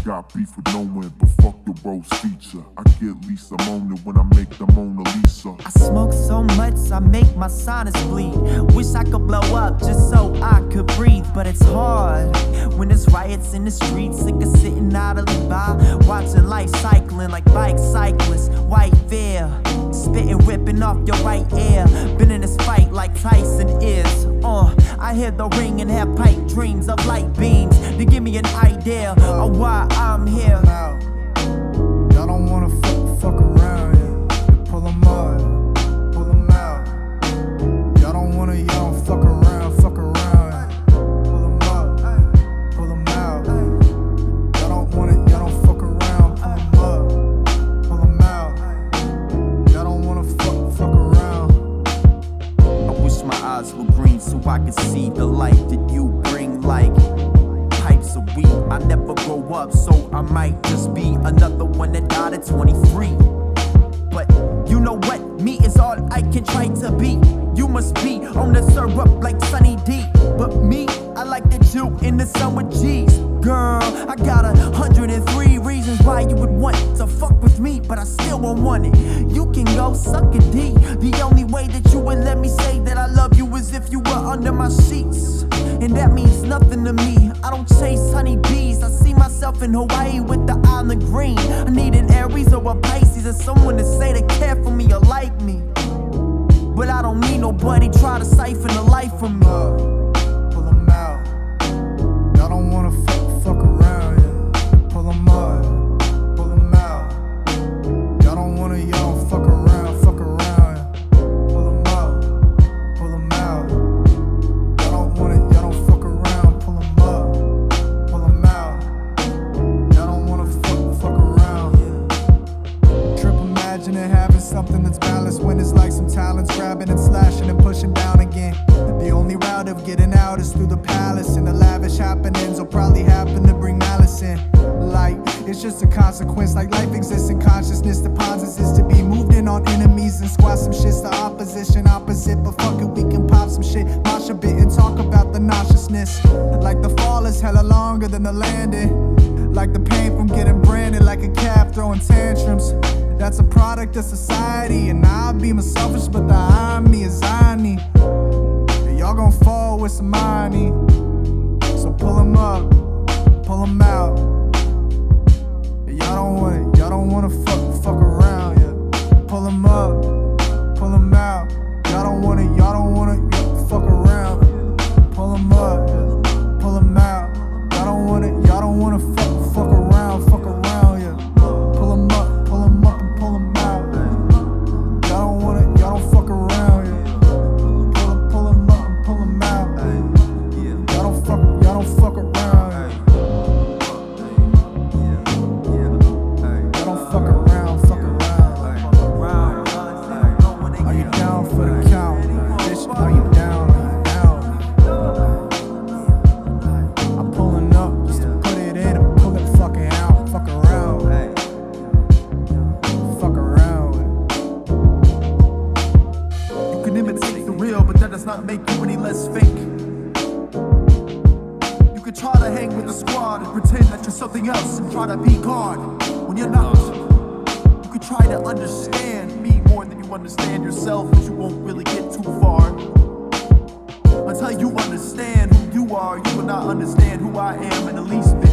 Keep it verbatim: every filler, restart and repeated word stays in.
got beef with no one, but fuck your roast feature. I get Lisa Mona when I make the Mona Lisa. I smoke so much, I make my sinus bleed. Wish I could blow up just so I could breathe, but it's hard when there's riots in the streets. Sick of sitting idly by, watching life cycling like bike cyclists. White veil, spitting, ripping off your right ear. Been in this fight like Tyson is. Uh, I hear the ring and have pipe dreams of light beams to give me an idea of why I'm here. Y'all don't wanna fuck, fuck around, yeah. Pull them out, pull them out. Y'all don't wanna, y'all don't fuck around, fuck around, yeah. Pull them out, pull them out. Y'all don't wanna, y'all don't fuck around, pull them up, pull them out. Y'all don't wanna fuck, fuck around. I wish my eyes were green so I could see the light that you bring, like pipes of weed. I never grow up, so I might just be another one that died at twenty-three. But you know what? Me is all I can try to be. You must be on the syrup like Sunny D. But me, I like the Jew in the sun with G's. Girl, I got a hundred and three reasons why you would want to fuck with me, but I still won't want it. You can go suck a D. The only way that you would let me say that I love you is if you were under my sheets, and that means nothing to me. I don't chase honey bees. I see myself in Hawaii with the island green. I need an Aries or a Pisces, or someone to say they care for me or like me. But I don't need nobody try to siphon the life from me. Pull them out. Y'all don't wanna fuck, fuck around, yeah. Pull them up, pull them out. Y'all don't wanna, y'all don't fuck around, fuck around, yeah. Pull them up, pull them out. Y'all don't wanna, y'all don't fuck around, pull them up, pull them out. Y'all don't wanna fuck, fuck around, yeah. Trip imagining having something that's balanced when it's like some talents grabbing and slashing and pushing down again. The only route of getting out is through the palace, and the lavish happenings will probably happen to bring malice in. Like, it's just a consequence, like life exists in consciousness. The posits is to be moved in on enemies and squash some shits to opposition, opposite. But fuck it, we can pop some shit, mosh a bit and talk about the nauseousness. Like the fall is hella longer than the landing, like the pain from getting branded like a calf throwing tantrums. That's a product of society, and I'll be myselfish, but the irony is irony. Y'all gon' fall with some irony, so pull them up, pull them out. Y'all don't wanna, y'all don't wanna fuck, fuck around, yeah. Pull them up, pull them out. Y'all don't wanna, y'all don't wanna yeah, fuck around. Pull them up, yeah. Pull them out. Y'all don't wanna, y'all don't wanna fuck, fuck around, fuck around, yeah. Pull them up, pull them up and pull them out. Y'all don't wanna, y'all don't fuck around, yeah. Not make you any less fake. You could try to hang with the squad and pretend that you're something else and try to be God when you're not. You could try to understand me more than you understand yourself, but you won't really get too far. Until you understand who you are, you will not understand who I am in the least bit.